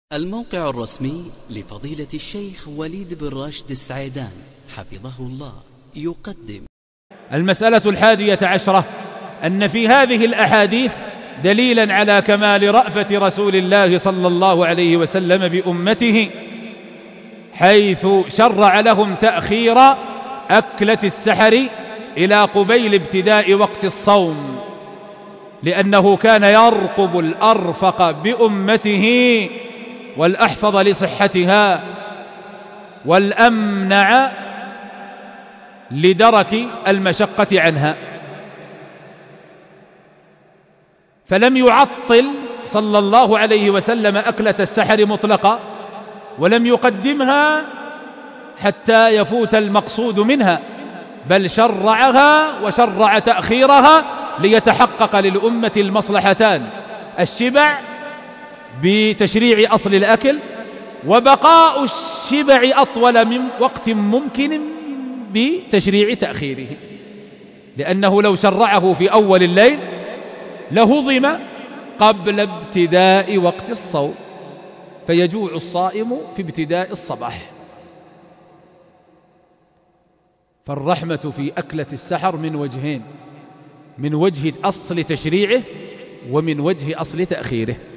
الموقع الرسمي لفضيلة الشيخ وليد بن راشد السعيدان حفظه الله يقدم المسألة 11 أن في هذه الأحاديث دليلا على كمال رأفة رسول الله صلى الله عليه وسلم بأمته، حيث شرع لهم تأخير أكلة السحر إلى قبيل ابتداء وقت الصوم، لأنه كان يرقب الأرفق بأمته والأحفظ لصحتها والأمنع لدرك المشقة عنها، فلم يعطل صلى الله عليه وسلم أكلة السحر مطلقا، ولم يقدمها حتى يفوت المقصود منها، بل شرعها وشرع تأخيرها ليتحقق للأمة المصلحتان: الشبع بتشريع أصل الأكل، وبقاء الشبع أطول من وقت ممكن بتشريع تأخيره، لأنه لو شرعه في أول الليل لهضم قبل ابتداء وقت الصوم، فيجوع الصائم في ابتداء الصباح. فالرحمة في أكلة السحر من وجهين: من وجه أصل تشريعه ومن وجه أصل تأخيره.